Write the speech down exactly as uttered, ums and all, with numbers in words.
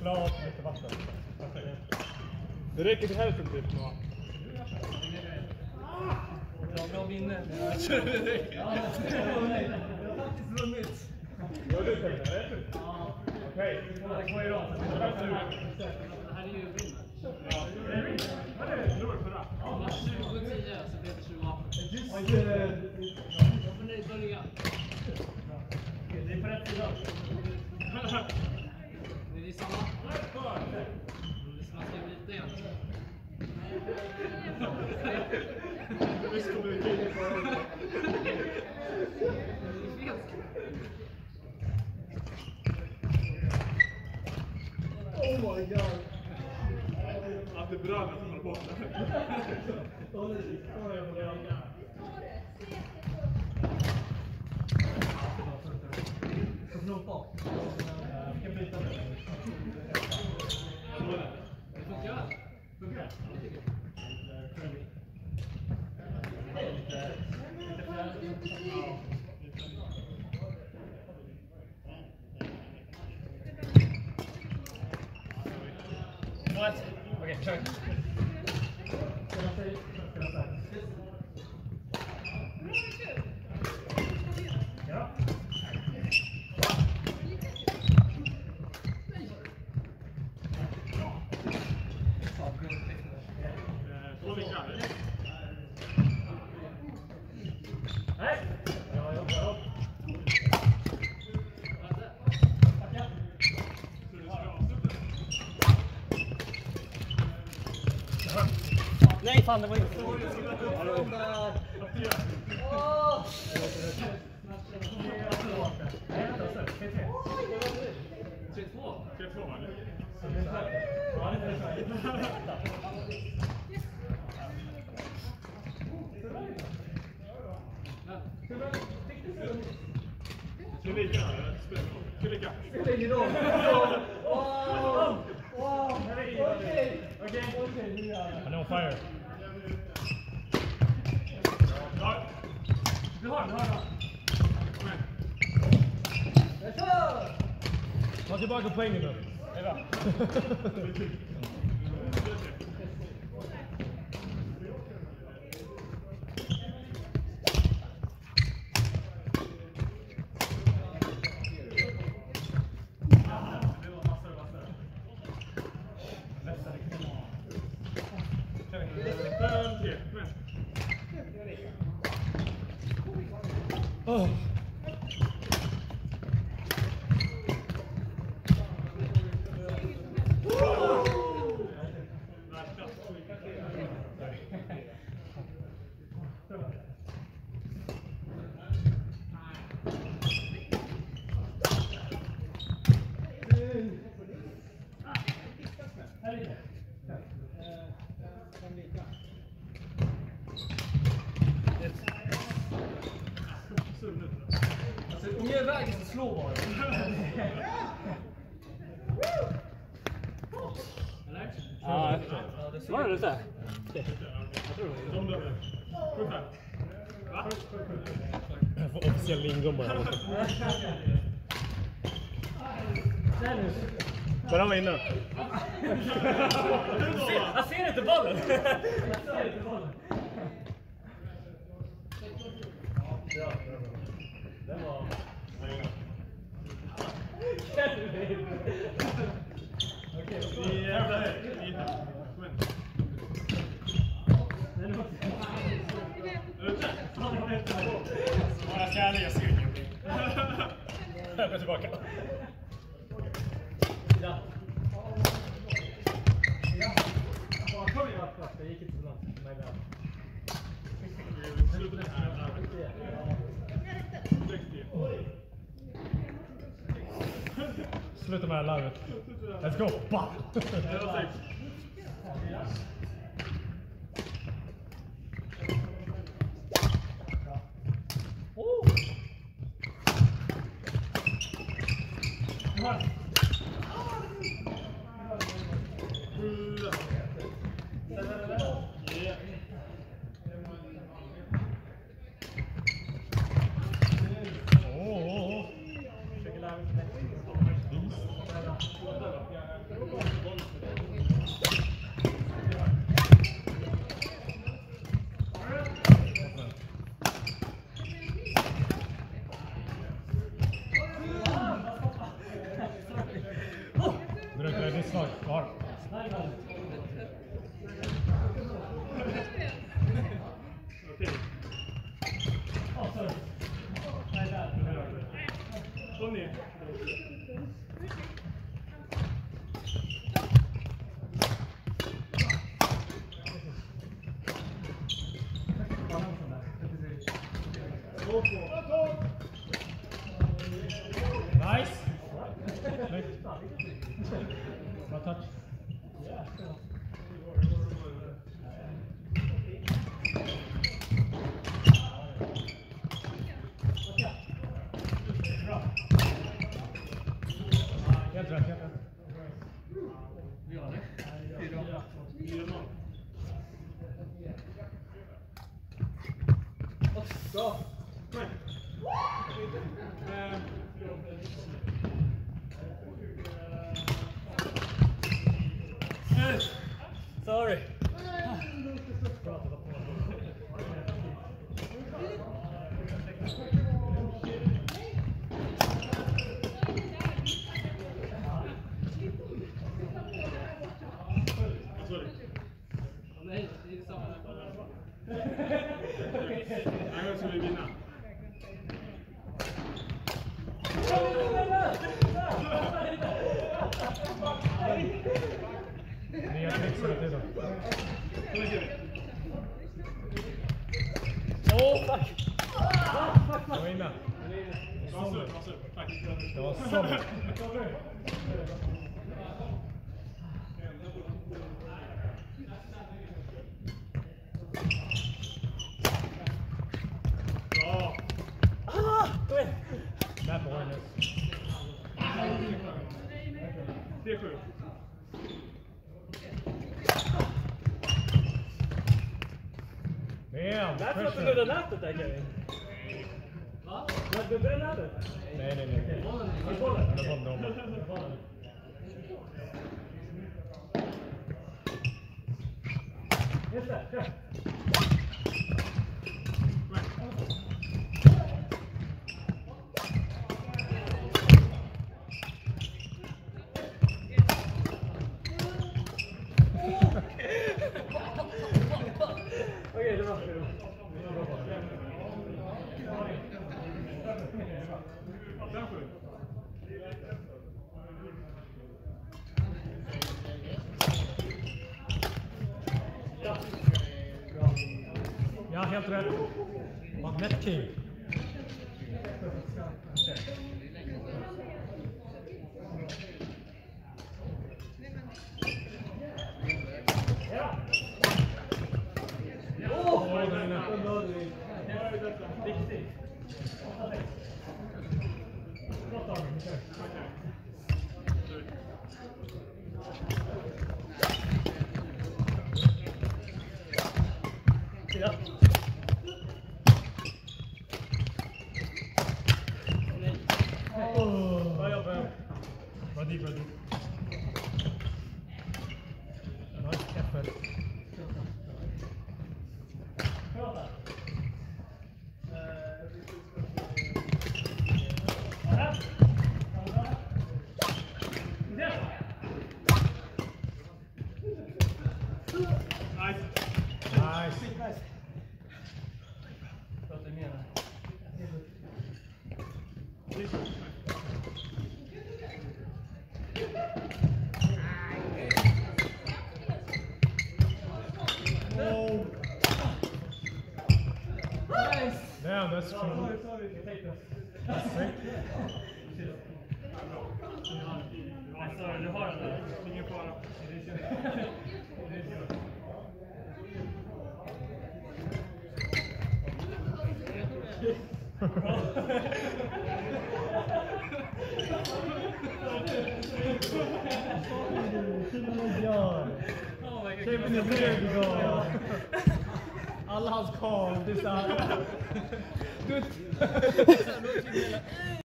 fylla av lite vatten. Det räcker till hälften typ nu. Jag bra vinner. Jag kör det räcker. Jag har faktiskt vunnit. Gör du det eller? Ja. Okej. Det här är ju vinner. Ja. Vad är det? Nu är det förra. Ja, tjugo tio så blir det tjugo atten. Jag får nej börja. Det är på rätt sida. Det är samma. Man ska bryta igen. Visst kommer det till. Oh my god. Att det brann att man bort det. Så från bak. Vi kan byta det. Det funkar. Funkar. What? Okej, kör. Ja. Två lika. Nej. Ja, ja, ja. Nej, fan, det var inte. Åh! tre två. tre två, va? Ja, det är Ska vi lika? Ska vi lika? Spelar ingen roll. Wow! Wow! Okej! Okej, okej, nu gör jag. Han är on fire. Ja. Du har, du har, du har. Kom igen. Jag kör! Ta tillbaka poängen nu. Hej då. Oh. Alltså, om jag är iväg så slå bara. Eller? Ja, efter. Var det lite? Jag tror det. Va? Jag får officiell lingom bara. Bara var inne. Jag ser inte bollen. Jag ser inte bollen. Ja, det var... Okej, vi är där. Kom igen. Jag ska ärlig, jag ser ingenting. Jag går tillbaka. Ja. Ja, kom igen. Det gick inte så långt. Sluta med det här larvet. Let's go! Bah! Oh! Det är svagt kvar. Okej. Nej, där. Kom ner. Nice. Bra touch. Helt rätt, helt rätt. Vi har det. Fyra. Bra. Kom igen. Sorry. Nej, det är samma. Jag skulle vinna. Nya tricks hela tiden. Åh, fuck! Jag var inne. Tack. Det var så. Bra. Ah, kom igen! Där på hållet. tre sju. Damn, Därför att du nuddade nätet där, Kevin. Va? Du nuddade nätet? Nej, nej, nej. I bollen? Det var bollen. Just det, kör! Okej, det var det. Ja, helt rätt. Magnet King. Åh, den är inne. Riktigt. Ja. Oh, bra jobbat. Bra dit, bra dit. Nice effort. Nice. Nice. Pratar mer. Oh. Nice! Damn, that's cool. That's sick. Nej, sorry, du har den där. Ingen fara. Oh my God. Kevin är redo to go. Alla hans call, det är såhär.